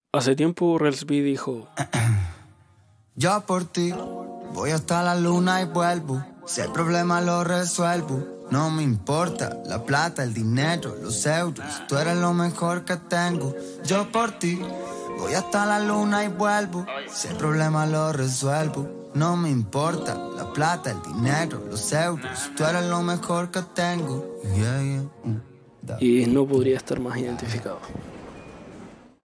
Hace tiempo Relsby dijo: Yo por ti voy hasta la luna y vuelvo. Si el problema lo resuelvo, no me importa la plata, el dinero, los euros. Tú eres lo mejor que tengo. Yo por ti voy hasta la luna y vuelvo. Si el problema lo resuelvo, no me importa la plata, el dinero, los euros. Tú eres lo mejor que tengo. y no podría estar más identificado.